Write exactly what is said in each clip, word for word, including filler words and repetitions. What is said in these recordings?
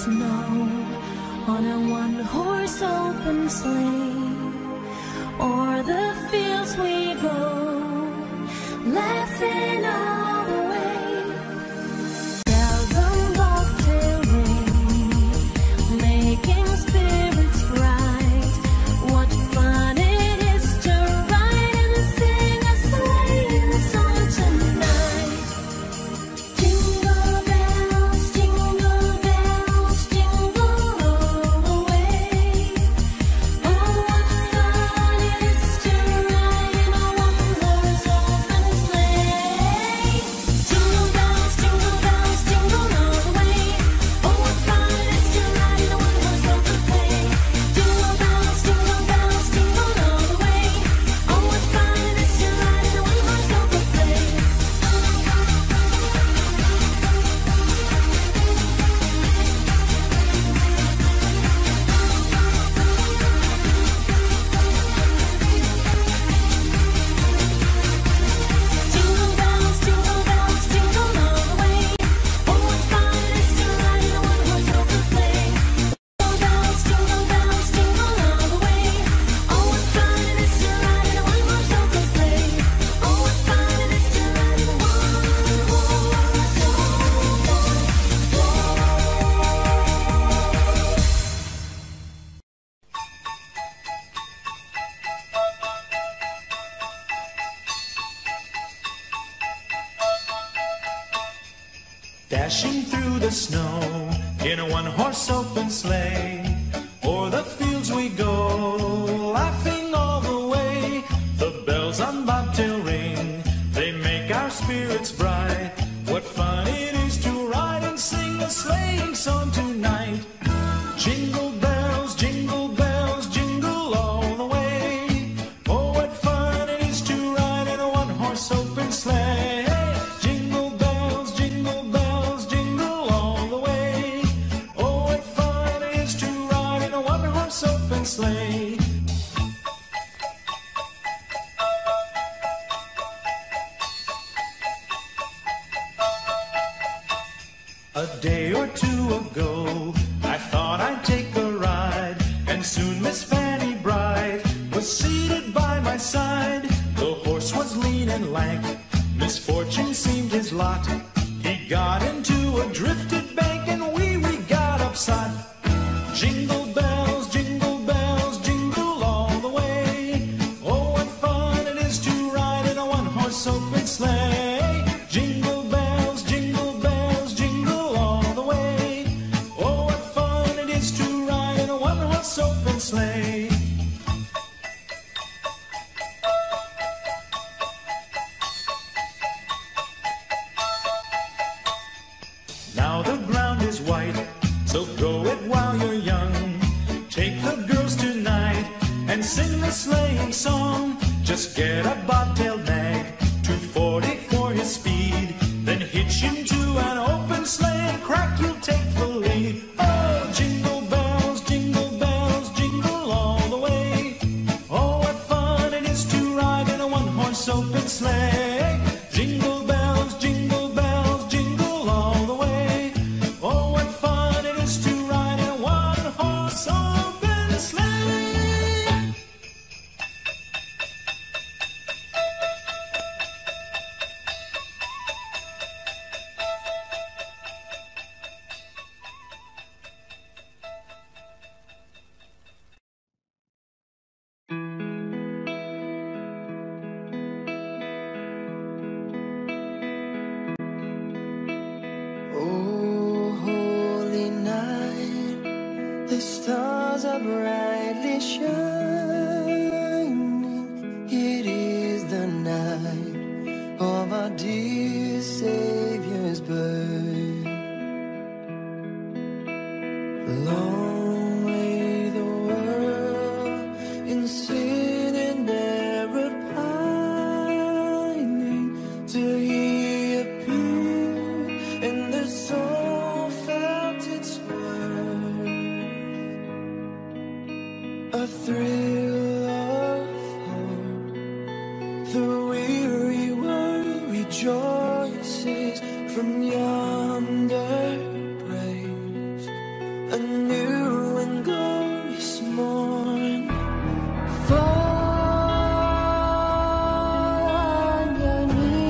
snow on a one-horse open sleigh. O'er the fields we go, laughing all the way. Bells on bobtail ring, making spirits bright. What fun it is to ride and sing a sleighing song tonight. Jingle bells, jingle bells, jingle all the way. Oh, what fun it is to ride in a one-horse open sleigh. Jingle bells, jingle bells, jingle all the way. Oh, what fun it is to ride in a one-horse open sleigh. Jingle bells, jingle bells, jingle all the way. Oh, what fun it is to ride in a one-horse open sleigh. Jingle bells, jingle bells, jingle all the way. Oh, what fun it is to ride in a one-horse open sleigh. Jingle bells, jingle bells, jingle all the way. Oh, what fun it is to ride in a one-horse open sleigh. Oh, what fun it is to ride in a one-horse Dashing through the snow in a one-horse open sleigh. O'er the fields we go, laughing all the way. The bells on bobtail ring, they make our spirits bright. What fun it is to ride and sing a sleighing song tonight. Jingle bells, jingle bells, jingle all the way. Oh, what fun it is to ride in a one-horse open sleigh. Jingle bells, jingle bells, jingle all the way. Oh, what fun it is to ride in a one-horse open sleigh. A day or two ago, I thought I'd take a ride, and soon Miss Fanny Bright was seated by my side. The horse was lean and lank, misfortune seemed his lot. He got into a drifted bank, and we, we got upset. Jingle bells, jingle bells, jingle all the way. Oh, what fun it is to ride in a one-horse open sleigh. Jingle bells, jingle bells, jingle all the way. Oh, what fun it is to ride in a one-horse open sleigh. Now the ground is white, so go it while you're young. Take the girls tonight and sing the sleighing song. Just get a bobtailed nag, two forty for his speed. Then hitch him to an open sleigh and crack, you'll take the lead. Oh, jingle bells, jingle bells, jingle all the way. Oh, what fun it is to ride in a one-horse open sleigh. Jingle bells, jingle bells, jingle all the way. Oh, what fun it is to ride in a one-horse open sleigh. Oh, holy night, the stars are brightly shining. It is the night of our dear Savior's birth. Long lay the world in sin and error pining, till He appeared and the soul felt its worth. A thrill of hope, the weary world rejoices from yonder praise. a new and glorious morn. Fall on your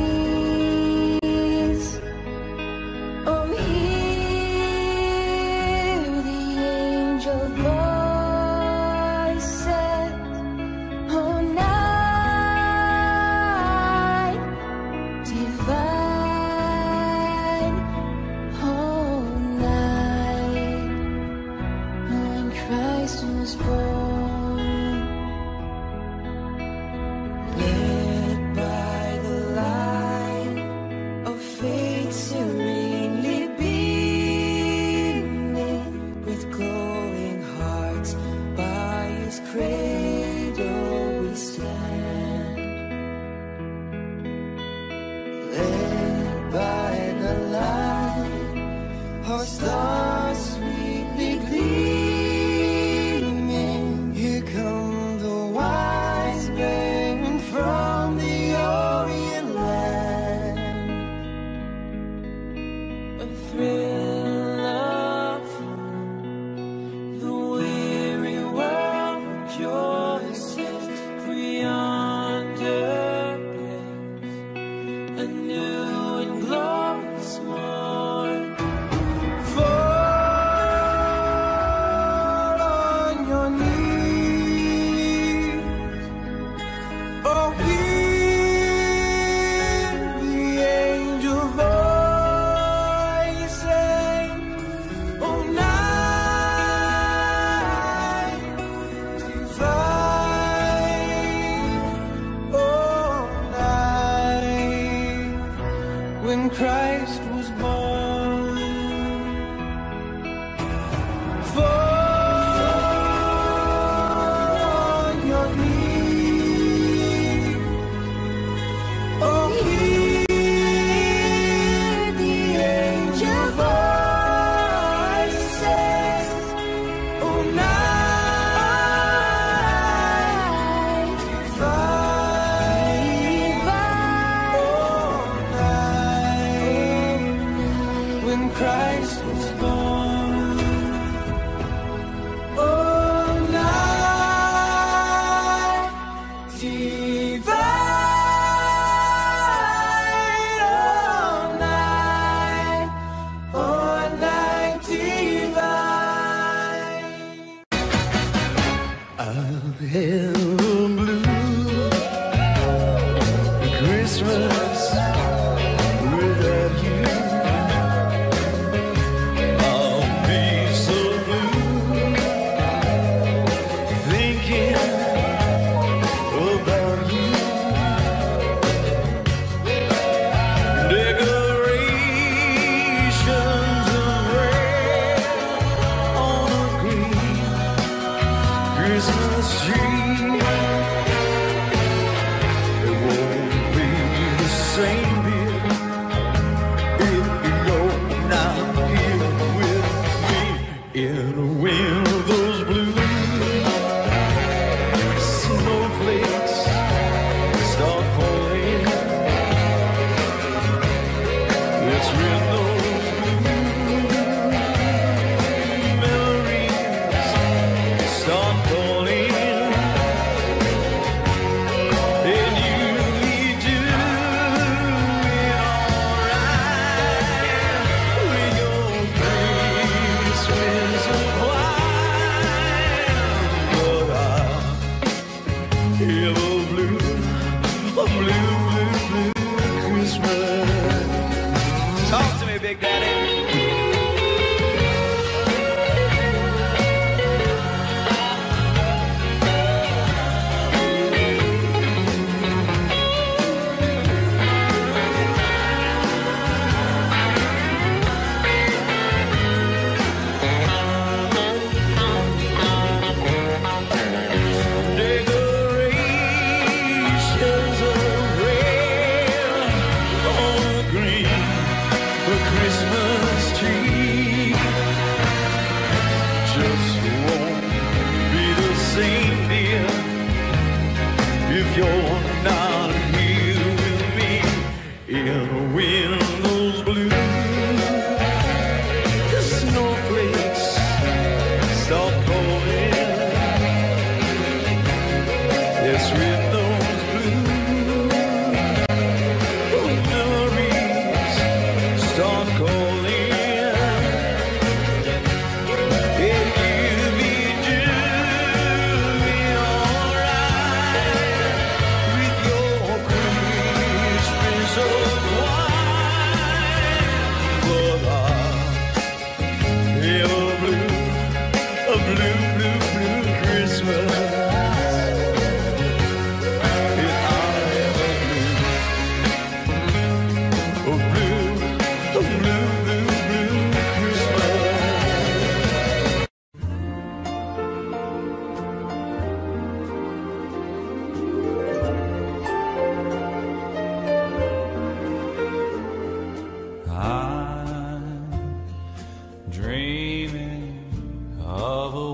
knees. Oh, hear the angel voices. Oh, night divine. Oh, night when Christ was born. Led by the light of faith serenely beaming, with glowing hearts by his cradle we stand. Led by the light, our stars sweetly gleaming, here come the wise men from the Orient land. A thrill of the weary world rejoices, for yonder breaks a new and glorious morn. Fall on your knees. Oh, hear the angel voices. Oh, night divine. Oh, night when Christ was born. Fall on your knees. Oh, hear the angel voices. Oh, night divine. Oh, night when Christ was born. Oh, night divine. Oh, night, oh, night divine. I'll have a blue Christmas without you. I'll be so blue thinking about you. Decorations of red on a green Christmas tree. It won't be the same, dear, if you go now here with me. In when those blue snowflakes start falling, it's when those blue memories start calling.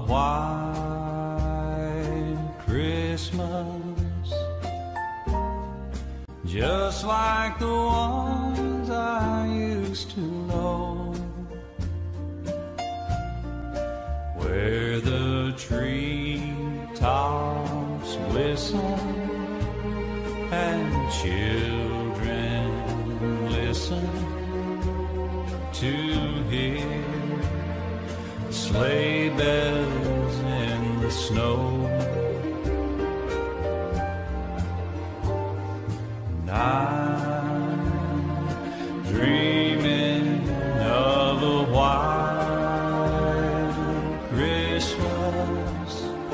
white Christmas, just like the ones I used to know, where the treetops glisten and children listen to hear sleigh bells in the snow. And I'm dreaming of a white Christmas,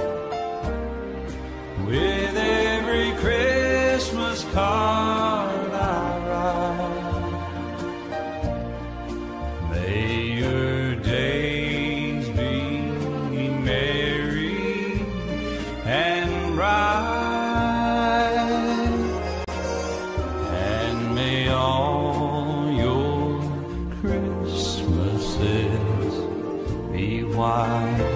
with every Christmas card I write. May your days be merry and bright, and may all your Christmases be white.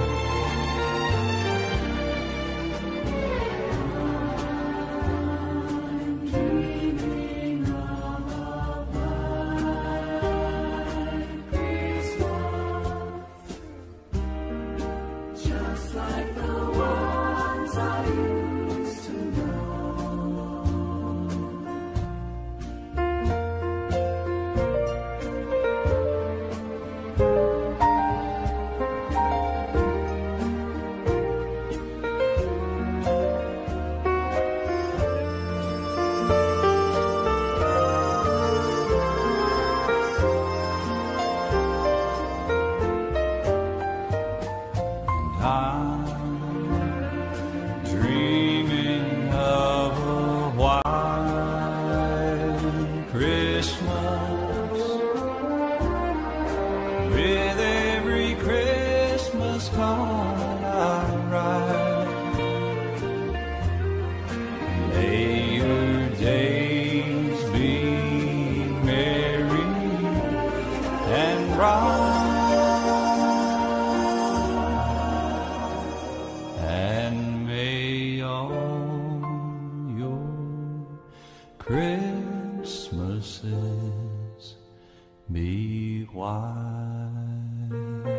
I'm dreaming of a white Christmas, with every Christmas card I write. May your days be merry and bright, and may all your Christmases be white.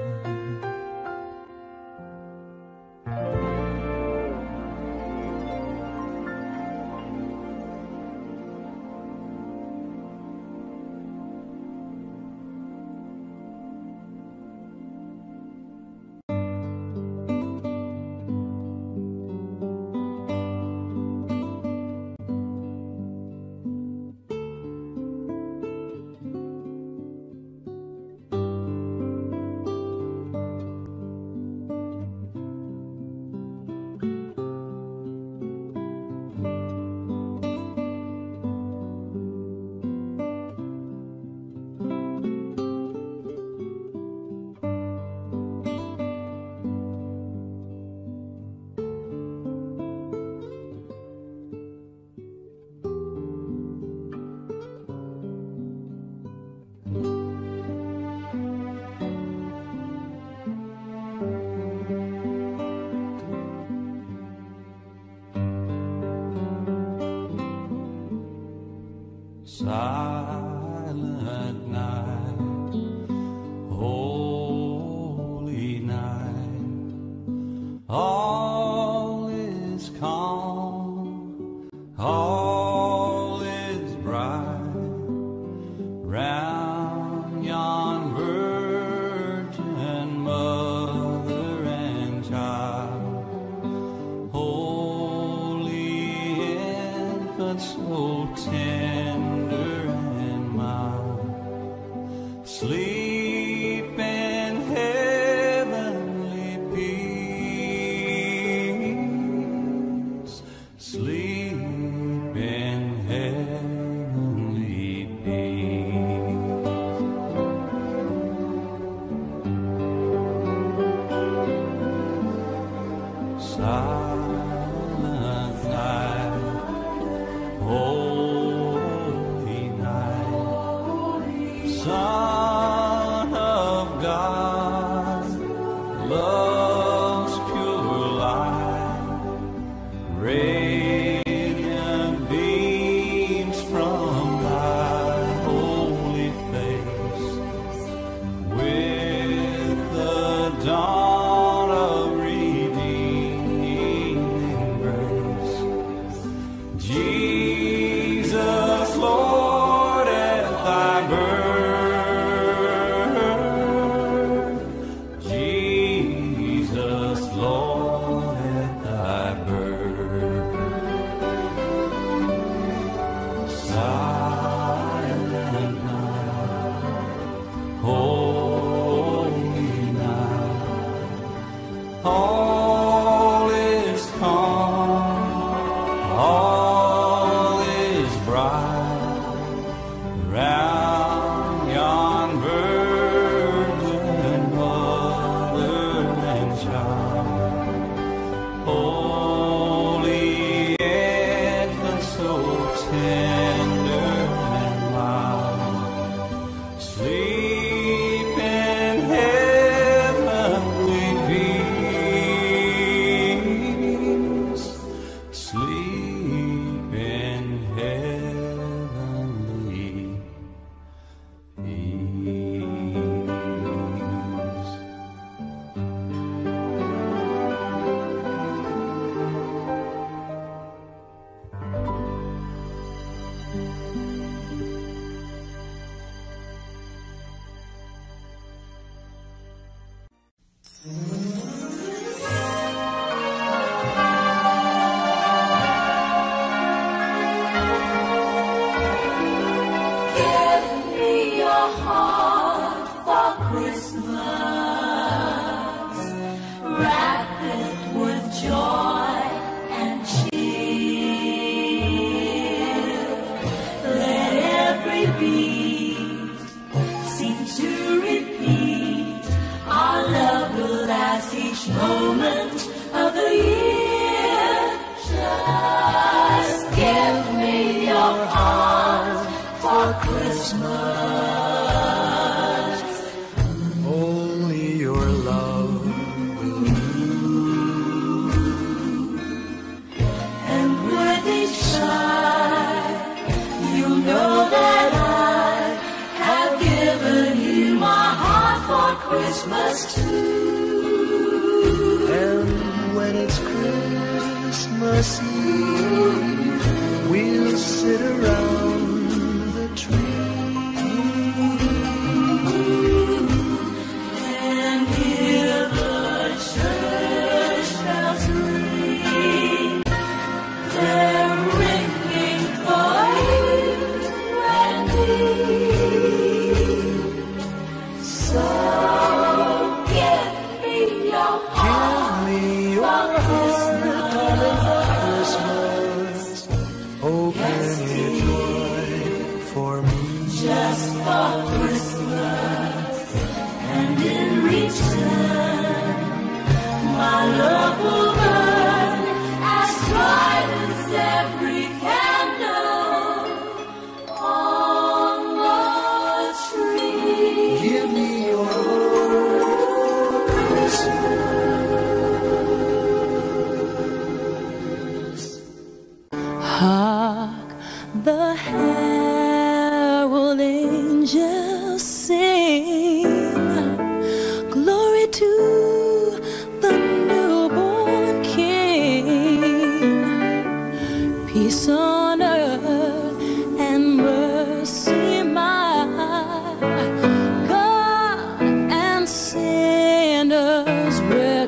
Silent night, holy night, all is calm, all is bright, round yon virgin mother and child, holy infant, so tender and mild, sleep in heavenly peace, sleep in heavenly peace. Silent night, oh child. Holy infant, so tender and mild, sleep in heavenly peace, sleep in heavenly peace. Give me your heart for Christmas. Wrap it with joy and cheer. Let every beat seem to repeat. Our love will last each moment of the year. Just give me your heart for Christmas. Only your love will And with each sigh, you'll know that I have given you my heart for Christmas too. And when it's Christmas Eve, we'll sit around the tree. And hear the church bells ring. They're ringing for you and me. So give me your heart Give me your for heart, darling, for Christmas. Christmas. Open it wide for me. Just for Christmas, and in return, my love will burn as bright as every candle on the tree. Give me your heart for Christmas. Hark the herald angels sing, glory to the newborn King. Peace on earth and mercy mild, God and sinners rest.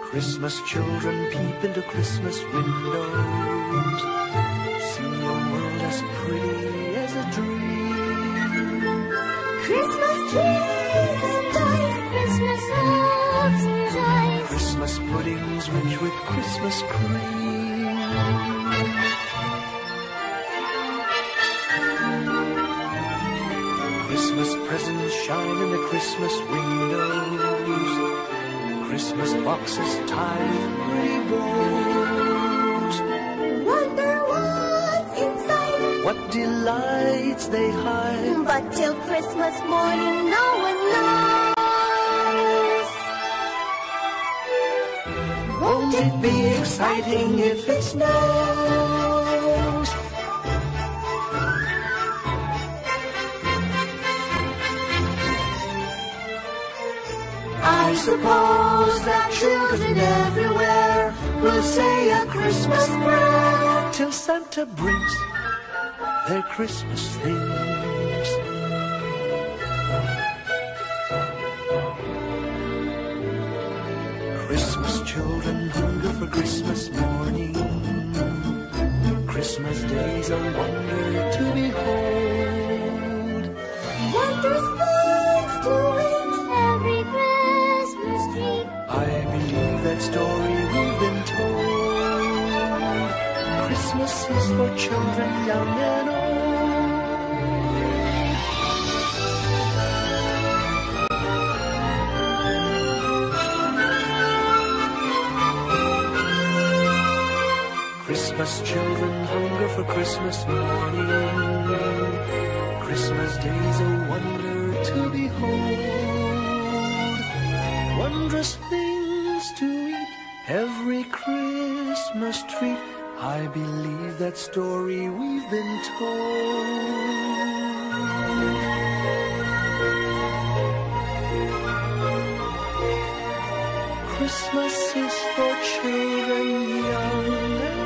Christmas children peep into Christmas windows. See a world as pretty as a dream. Christmas trees and toys, Christmas hopes and joys. Christmas puddings rich with Christmas cream. Christmas presents shine in the Christmas windows. Christmas boxes tied with pretty bows. Wonder what's inside, What delights they hide. but till Christmas morning no one knows. Won't it be exciting if it snows? I suppose that children everywhere will say a Christmas prayer till Santa brings their Christmas things. Christmas children hunger for Christmas morning. Christmas day's a wonder to behold. Wondrous things to eat, every Christmas tree. I believe that story we've been told. Christmas is for children young and old. Christmas children hunger for Christmas morning. Christmas day's a wonder to behold. Wondrous things to eat, every Christmas treat. I believe that story we've been told. Christmas is for children young and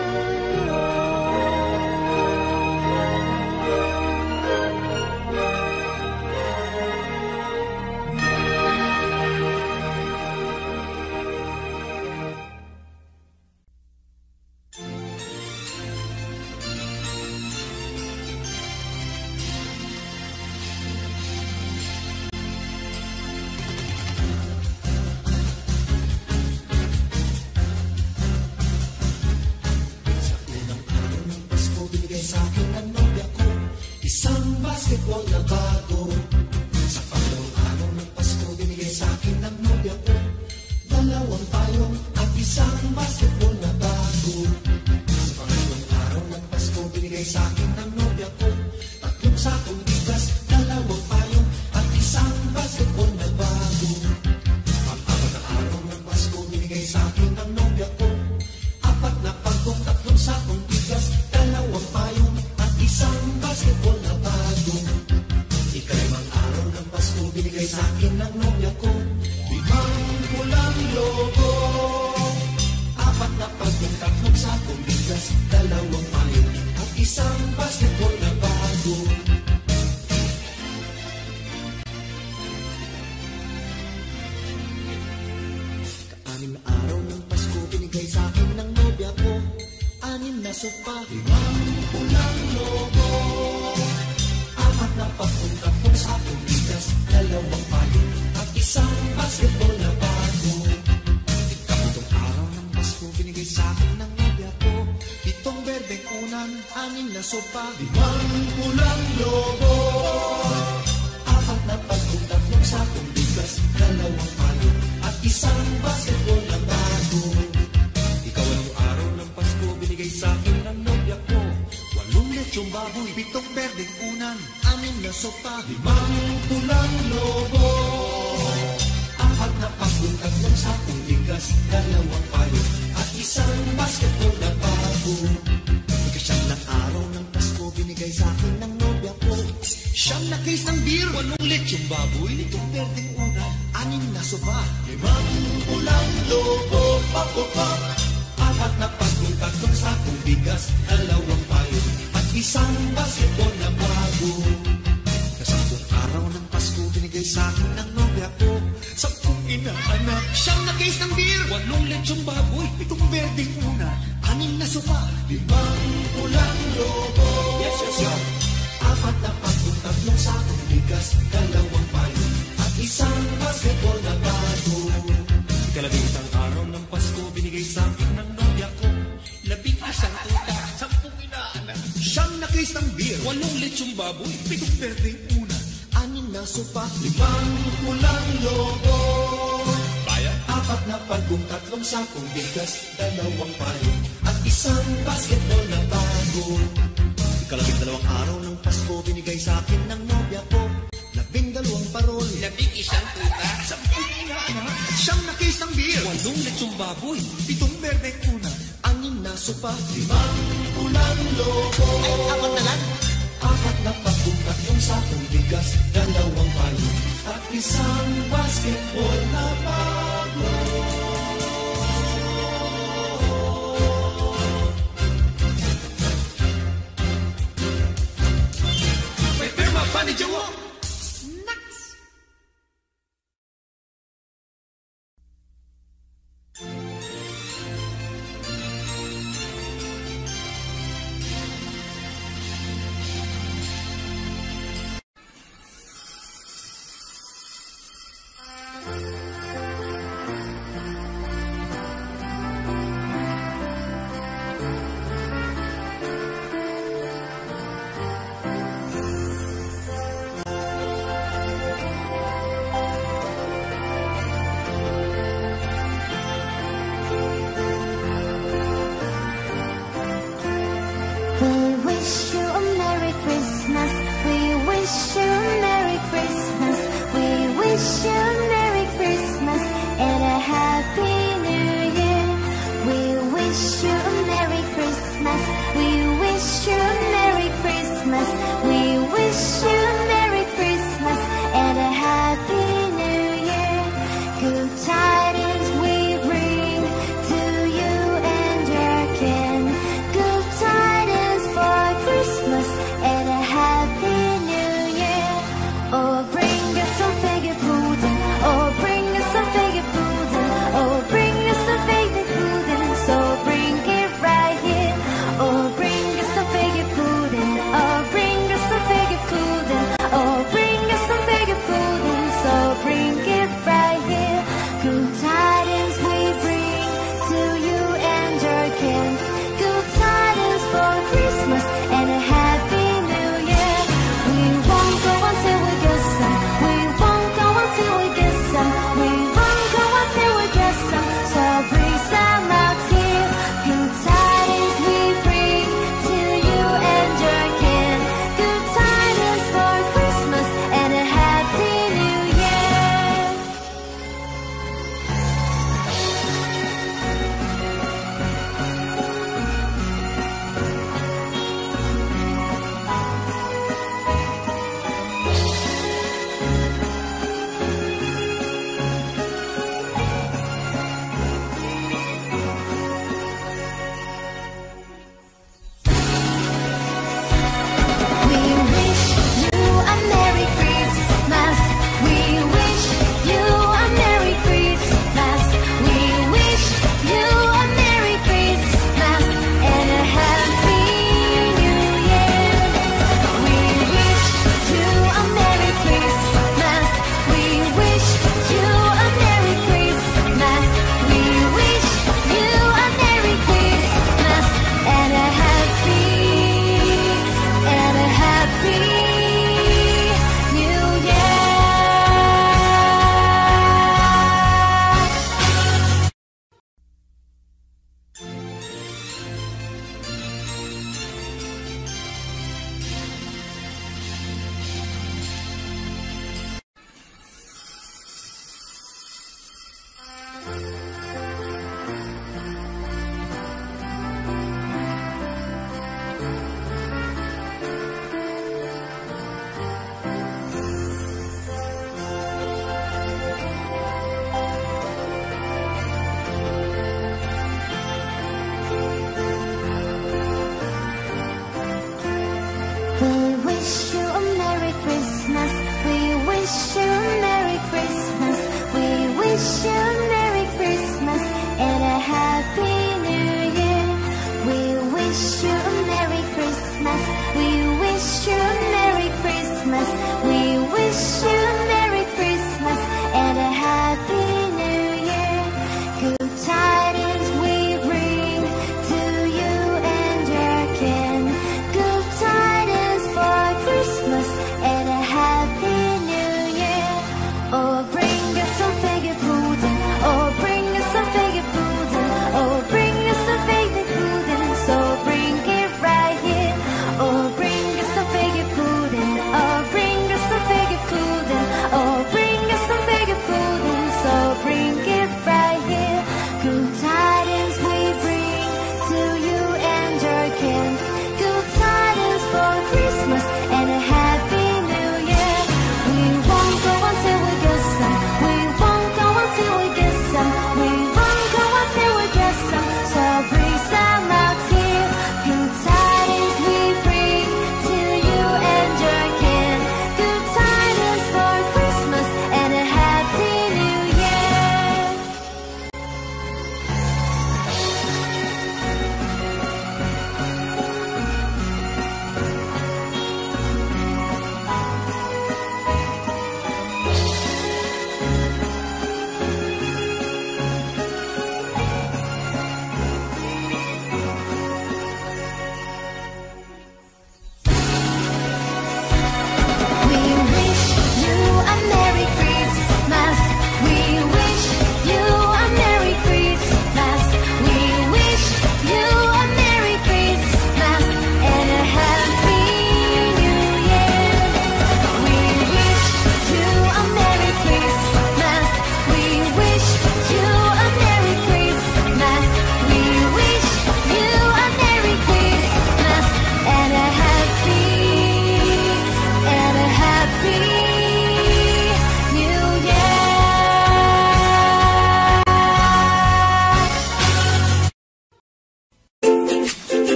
basketball na bago. Sa pangalawang araw ng Pasko, binigay sa akin ng nobya ko dalawang payong at isang basketball na bago. Sa pangalawang araw ng Pasko, binigay sa akin ng nobya ko tatlong sakong bigas, dalawang payong at isang basketball na bago. Pang-apat na araw ng Pasko, binigay sa akin ng nobya ko apat na pagkong, tatlong sakong bigas, dalawang payong at isang basketball na bago. Ikalimang araw ng Pasko, binigay sa akin ng nobya ko limang pulang logo, apat na pagkong, tatlong sakong bigas, dalawang payong at isang basketball na bago. Anim na araw ng Pasko, binigay sa akin ng nobya ko anim na sopa, limang pulang logo, apat na pagkong, tatlong sakong bigas, dalawang payong at isang basketball na bago. Ikapitong araw ng Pasko, binigay sa akin ng nobya ko pitong berdeng unan, anim na sopa, limang pulang logo, apat na pagkong, tatlong sakong bigas, dalawang payong at isang basketball na bago. Ikawalong araw ng Pasko, binigay sa akin ng nobya ko walong lechong baboy, pitong berdeng unan, anim na sopa, limang pulang logo, apat na pagkong, tatlong sakong bigas, dalawang payong at isang basketball na bago. Ikasyam na araw ng Pasko, binigay sa akin ng nobya ko siyam na case ng beer, walong lechong baboy, pitong berdeng unan, anim na sopa, limang pulang logo, pop-pop, apat na pagkong, tatlong sakong bigas, dalawang payong at isang basketball na bago. Kasampung araw ng Pasko, binigay sa akin ng nobya ko sampung inaanak. Siyam na case ng beer, walong lechong baboy, pitong berdeng una, anim na sopa, limang pulang lobo. Yes, yes, yes. Apat na pagkong, tatlong sakong bigas, dalawang payo, at isang basketball na bago. Ikalabing isang araw ng Pasko, binigay sa akin ng nobya ko, labing isang tuta, sampung inaanak. Siyam na case ng beer, walong lechong baboy, pitong berdeng una, anim na sopa, limang pulang lobo. Bayan, apat na pagkong, tatlong sakong bigas, dalawang payo, at isang basketball na bago. Ikalabing dalawang araw ng Pasko, binigay sa akin ng nobya ko, labing dalawang parol, labing isang tuta, sampung inaanak, siyam na case ng beer, walong lechong baboy, pitong berdeng una, anim na sopa, limang pulang lobo. Ay, apat na lang. Apat na pagkong, tatlong sakong bigas, dalawang payo, at isang basketball na bago. May pirma pa ni Jowo. wish you a Merry Christmas. We wish you a Merry Christmas. We wish wish you a Merry Christmas and a Happy New Year. We wish you a Merry Christmas. We wish you a Merry Christmas. We wish you